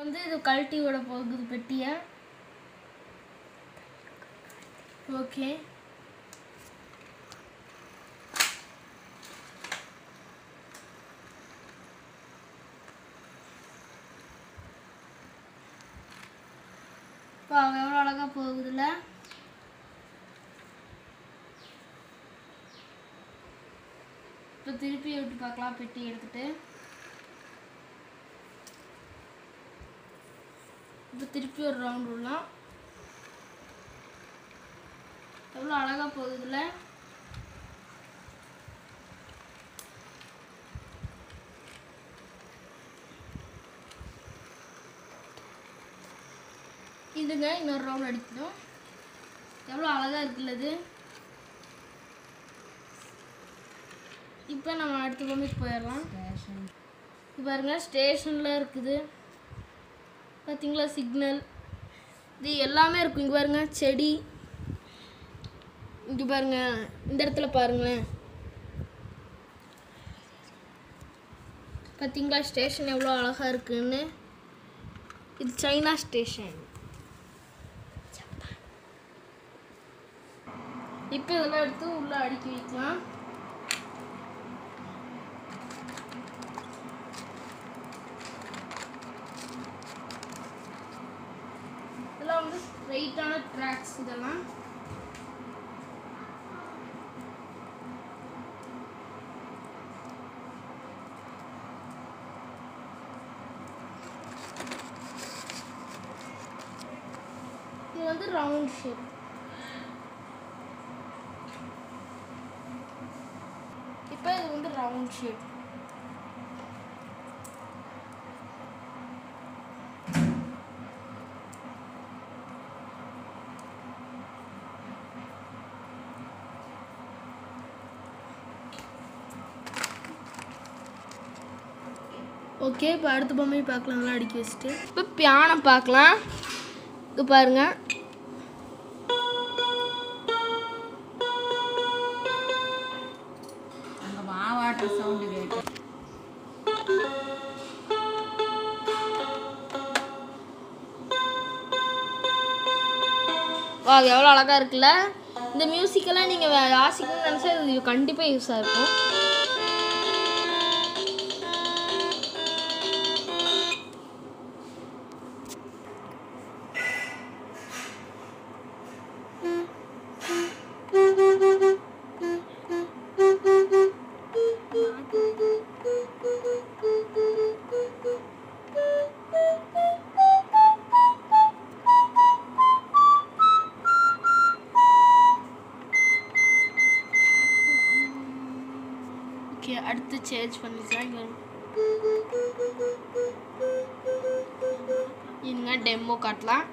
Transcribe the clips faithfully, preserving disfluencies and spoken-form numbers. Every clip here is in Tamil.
வந்து இது கழட்டி விட போகுது பெட்டியை. ஓகே, இப்போ எவ்வளோ அழகாக போகுதுல்ல. இப்போ திருப்பி விட்டு பார்க்கலாம். பெட்டி எடுத்துட்டு இப்போ திருப்பி ஒரு ரவுண்ட் விடலாம். எவ்வளோ அழகாக போகுதுல்ல. இதுங்க இன்னொரு ரவுண்ட் அடிக்கணும். எவ்வளோ அழகாக இருக்குல்ல இது. இப்போ நம்ம அடுத்த பொம்மைக்கு போயிடலாம். இப்போ பாருங்க, ஸ்டேஷனில் இருக்குது பார்த்தீங்களா, சிக்னல் இது எல்லாமே இருக்கும். இங்கே பாருங்க, செடி. இங்கே பாருங்க, இந்த இடத்துல பாருங்களேன், பார்த்தீங்களா ஸ்டேஷன் எவ்வளோ அழகாக இருக்குன்னு. இது சைனா ஸ்டேஷன். இப்போ இதெல்லாம் எடுத்து உள்ளே அடுக்கி வைக்கலாம். இதெல்லாம் வந்து ஸ்ட்ரைட்டான ட்ராக்ஸ். இதெல்லாம் இது வந்து ரவுண்ட் ஷேப். இப்போ இது வந்து ரவுண்ட் ஷேப். ஓகே, இப்போ அடுத்த பொம்மையை பார்க்கலாம். நல்லா அடுக்கி வச்சுட்டு இப்போ பியானோ பார்க்கலாம். இது பாருங்க, அங்கே மாவாட்ட சவுண்டு கேட்டு வா எவ்வளோ அழகாக இருக்குல்ல. இந்த மியூசிக்கெல்லாம் நீங்கள் வாசிக்கணும்னு நினச்சா இது கண்டிப்பாக யூஸாக இருக்கும். ஓகே, அடுத்து சேஞ்ச் பண்ணிக்கலாம். இங்க டெமோ காட்டலாம்.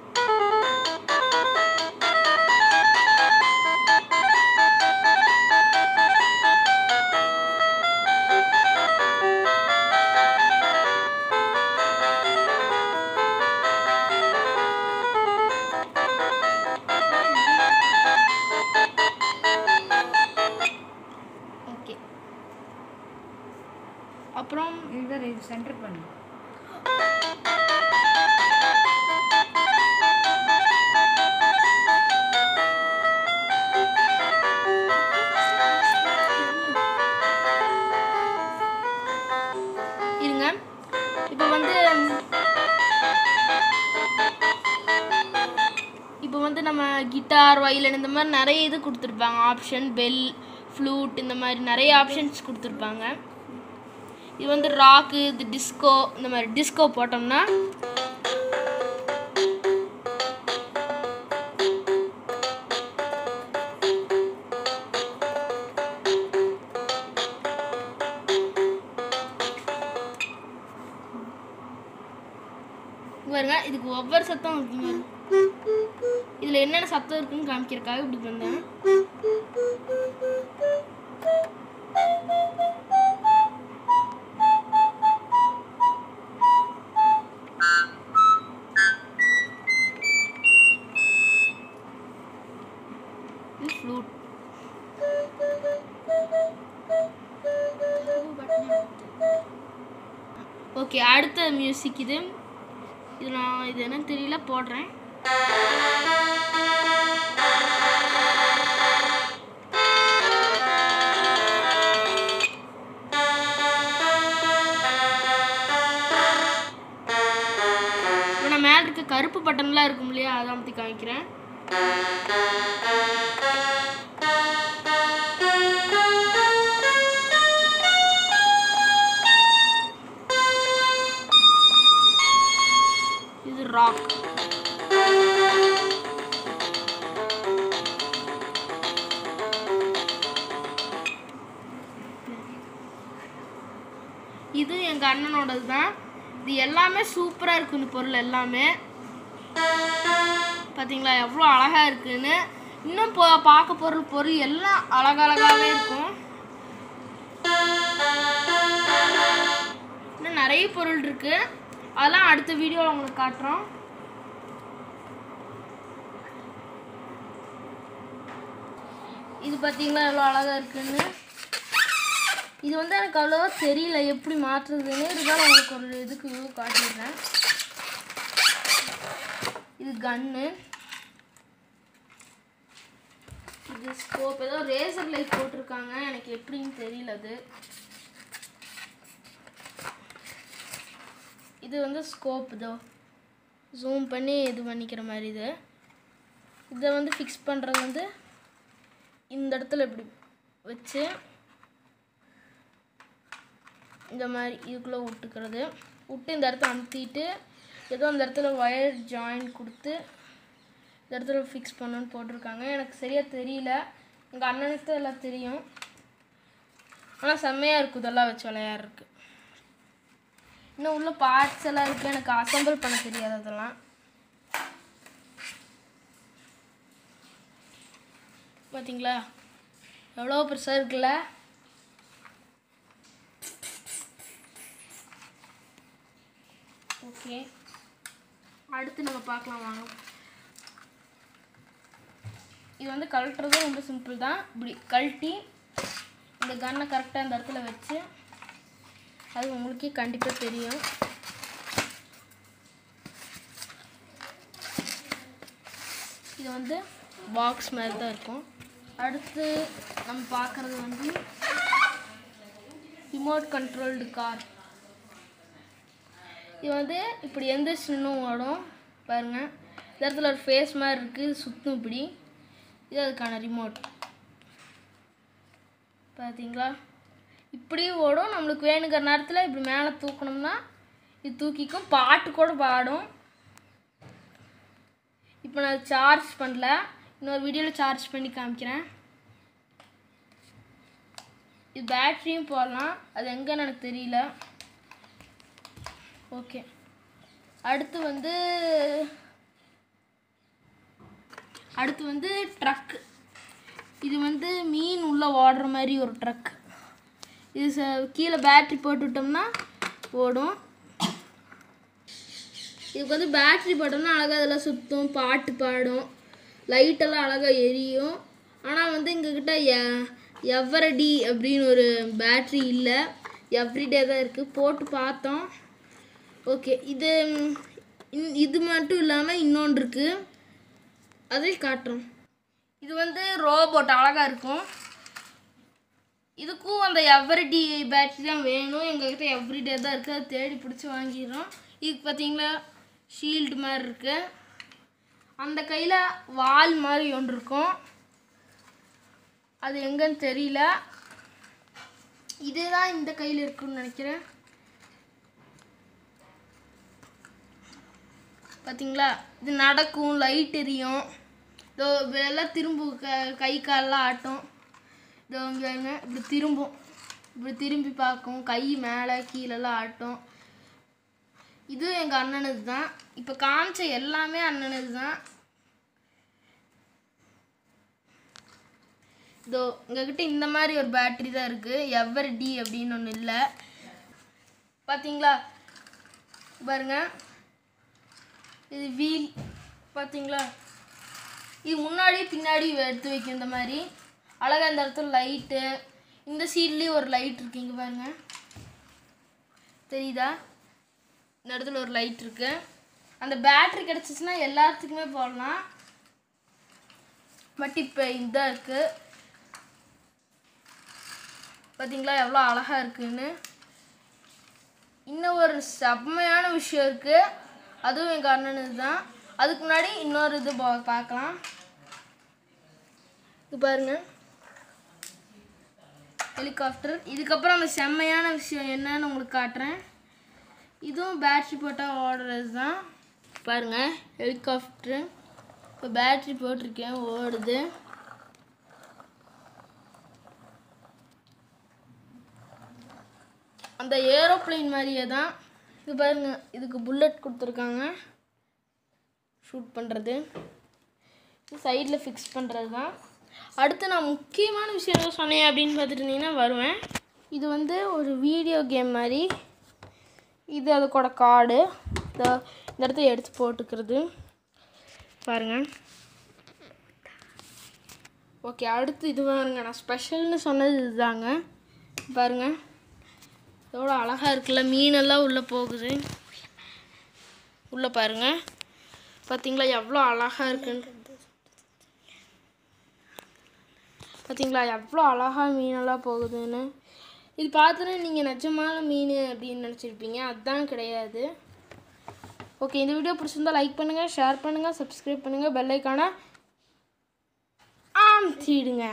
அப்புறம் இது இது சென்டர் பண்ணு. இருங்க, இப்போ வந்து இப்போ வந்து நம்ம கிட்டார், வயலின் இந்த மாதிரி நிறைய இது கொடுத்துருப்பாங்க. ஆப்ஷன், பெல், ஃப்ளூட் இந்த மாதிரி நிறைய ஆப்ஷன்ஸ் கொடுத்துருப்பாங்க. இது வந்து ராக்கு, இது டிஸ்கோ. இந்த மாதிரி டிஸ்கோ போட்டோம்னா பாருங்க, இதுக்கு ஒவ்வொரு சத்தம் இருக்குங்க. இதில் என்னென்ன சத்தம் இருக்குன்னு காமிக்கிறதுக்காக இப்படி பண்ணேன். ஃப்ளூட். ஓகே, அடுத்த மியூசிக் இது. இது நான் இது என்னன்னு தெரியல போடுறேன். இப்போ நான் மேலே இருக்க கருப்பு பட்டன்லாம் இருக்கும் இல்லையா, அதை அமுத்தி காமிக்கிறேன். இது ராக். இது எங்கள் அண்ணனோடது தான். இது எல்லாமே சூப்பராக இருக்கும். இந்த பொருள் எல்லாமே பார்த்தீங்களா எவ்வளோ அழகாக இருக்குன்னு. இன்னும் போ பார்க்க பொருள் பொருள் எல்லாம் அழகழகாகவே இருக்கும். இன்னும் நிறைய பொருள் இருக்குது, அதெல்லாம் அடுத்த வீடியோவில் உங்களுக்கு காட்டுறோம். இது பார்த்தீங்களா எவ்வளோ அழகாக இருக்குன்னு. இது வந்து எனக்கு அவ்வளோவா தெரியல எப்படி மாற்றுறதுன்னு, இருந்தாலும் உங்களுக்கு ஒரு இதுக்கு காட்டிடுறேன். இது கன்னு, இது ஸ்கோப். ஏதோ ரேசர் லைட் போட்டிருக்காங்க, எனக்கு எப்படின்னு தெரியல. அது இது வந்து ஸ்கோப். இதோ ஜூம் பண்ணி இது பண்ணிக்கிற மாதிரி. இது இதை வந்து ஃபிக்ஸ் பண்ணுறது வந்து இந்த இடத்துல இப்படி வச்சு இந்த மாதிரி இதுக்குள்ளே விட்டுக்கிறது. விட்டு இந்த இடத்த அமுத்திட்டு ஏதோ அந்த இடத்துல ஒயர் ஜாயின் கொடுத்து இந்த இடத்துல ஃபிக்ஸ் பண்ணணுன்னு போட்டிருக்காங்க. எனக்கு சரியாக தெரியல, எங்கள் அண்ணனுக்கு தான் எல்லாம் தெரியும். ஆனால் செம்மையாக இருக்கும் இதெல்லாம் வச்சு விளையாடுறதுக்கு. இன்னும் உள்ள பார்ட்ஸ் எல்லாம் இருக்குது, எனக்கு அசம்பிள் பண்ண தெரியாது அதெல்லாம். பார்த்தீங்களா எவ்வளோ பெருசாக இருக்குல்ல. ஓகே, அடுத்து நம்ம பார்க்கலாம் வாங்க. இது வந்து கழட்டுறது ரொம்ப சிம்பிள் தான். இப்படி கழட்டி இந்த கன்னை கரெக்டாக இந்த இடத்துல வச்சு, அது உங்களுக்கே கண்டிப்பாக தெரியும். இது வந்து பாக்ஸ் மாதிரி தான் இருக்கும். அடுத்து நம்ம பார்க்குறது வந்து ரிமோட் கண்ட்ரோல்டு கார். இது வந்து இப்படி எந்திரிச்சுன்னு ஓடும் பாருங்கள். இந்த இடத்துல ஒரு ஃபேஸ் மாதிரி இருக்குது, சுற்றும் இப்படி. இது அதுக்கான ரிமோட் பார்த்தீங்களா. இப்படி ஓடும். நம்மளுக்கு வேணுங்கிற நேரத்தில் இப்படி மேலே தூக்கணும்னா இது தூக்கிக்கும், பாட்டு கூட பாடும். இப்போ நான் சார்ஜ் பண்ணல, இன்னொரு வீடியோவில் சார்ஜ் பண்ணி காமிக்கிறேன். இது பேட்ரியும் போடலாம், அது எங்கன்னு எனக்கு தெரியல. ஓகே, அடுத்து வந்து அடுத்து வந்து ட்ரக். இது வந்து மீன் உள்ளே ஓடுற மாதிரி ஒரு ட்ரக். இது ச கீழே பேட்ரி போட்டுவிட்டோம்னா ஓடும். இதுக்கு வந்து பேட்ரி போட்டோம்னா அழகாக அதெல்லாம் சுற்றும், பாட்டு பாடும், லைட்டெல்லாம் அழகாக எரியும். ஆனால் வந்து எங்ககிட்ட எ எவரடி அப்படின்னு ஒரு பேட்ரி இல்லை, எவ்ரிடே தான் இருக்குது. போட்டு பார்த்தோம். ஓகே, இது இது மட்டும் இல்லாமல் இன்னொன்று இருக்குது, அதை காட்டுறோம். இது வந்து ரோபோட் அழகாக இருக்கும். இதுக்கும் அந்த எவரிடி பேட்ரி தான் வேணும். எங்கள்கிட்ட எவ்ரிடே தான் இருக்குது, அதை தேடி பிடிச்சி வாங்கிடுறோம். இதுக்கு பார்த்தீங்களா ஷீல்டு மாதிரி இருக்குது. அந்த கையில் வால் மாதிரி ஒன்று இருக்கும், அது எங்கன்னு தெரியல. இதுதான் இந்த கையில் இருக்குன்னு நினைக்கிறேன். பார்த்தீங்களா இது நடக்கும், லைட் எரியும். இதோ எல்லாம் திரும்ப க கை காலெலாம் ஆட்டும். இதோ இங்கே இப்படி திரும்பும், இப்படி திரும்பி பார்க்கும், கை மேலே கீழெல்லாம் ஆட்டும். இது எங்கள் அண்ணனுது தான். இப்போ காமிச்ச எல்லாமே அண்ணனுது தான். இதோ எங்ககிட்ட இந்த மாதிரி ஒரு பேட்ரி தான் இருக்குது, எவர்டி அப்படின்னு ஒன்று இல்லை. பார்த்தீங்களா பாருங்க, இது வீல் பார்த்தீங்களா. இது முன்னாடி பின்னாடி எடுத்து வைக்கும் இந்த மாதிரி அழகாக. இந்த இடத்துல லைட்டு, இந்த சீட்லேயும் ஒரு லைட் இருக்குது, இங்கே பாருங்க தெரியுதா. இந்த இடத்துல ஒரு லைட் இருக்குது. அந்த பேட்ரி கிடச்சிச்சின்னா எல்லாத்துக்குமே போடலாம். பட் இப்போ இதாக இருக்குது பார்த்தீங்களா எவ்வளோ அழகாக இருக்குன்னு. இன்னும் ஒரு செம்மையான விஷயம் இருக்குது, அதுவும் எங்கள் அண்ணனுக்கு தான். அதுக்கு முன்னாடி இன்னொரு இது பார்க்கலாம். இது பாருங்கள் ஹெலிகாப்டர். இதுக்கப்புறம் அந்த செம்மையான விஷயம் என்னன்னு உங்களுக்கு காட்டுறேன். இதுவும் பேட்ரி போட்டால் ஓடுறது தான். பாருங்கள் ஹெலிகாப்டரு இப்போ பேட்ரி போட்டிருக்கேன், ஓடுது. அந்த ஏரோப்ளைன் மாதிரியே தான் இது பாருங்கள். இதுக்கு புல்லட் கொடுத்துருக்காங்க ஷூட் பண்ணுறது. இது சைடில் ஃபிக்ஸ் பண்ணுறது தான். அடுத்து நான் முக்கியமான விஷயம் எதுவும் சொன்னேன் அப்படின்னு பார்த்துட்டு இருந்தீங்கன்னா வருவேன். இது வந்து ஒரு வீடியோ கேம் மாதிரி. இது அதுக்கூட கார்டு இந்த இந்த இடத்த எடுத்து போட்டுக்கிறது பாருங்கள். ஓகே அடுத்து இது பாருங்க, நான் ஸ்பெஷல்னு சொன்னது இதுதாங்க. பாருங்கள் எவ்வளோ அழகாக இருக்குல்ல, மீனெல்லாம் உள்ளே போகுது. உள்ளே பாருங்கள் பார்த்தீங்களா எவ்வளோ அழகாக இருக்குன்னு. பார்த்தீங்களா எவ்வளோ அழகாக மீனெல்லாம் போகுதுன்னு. இது பார்த்தோன்னா நீங்கள் நிஜமான மீன் அப்படின்னு நினச்சிருப்பீங்க, அதுதான் கிடையாது. ஓகே இந்த வீடியோ பிடிச்சிருந்தால் லைக் பண்ணுங்கள், ஷேர் பண்ணுங்கள், சப்ஸ்கிரைப் பண்ணுங்கள், பெல் ஐக்கானை அமுத்திடுங்க.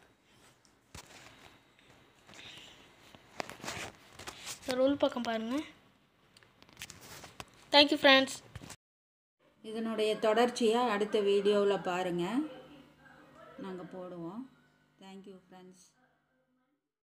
ரோல் பக்கம் பாருங்கள். Thank you friends. இதனுடைய தொடர்ச்சியை அடுத்த வீடியோவில் பாருங்கள், நாங்கள் போடுவோம். Thank you friends.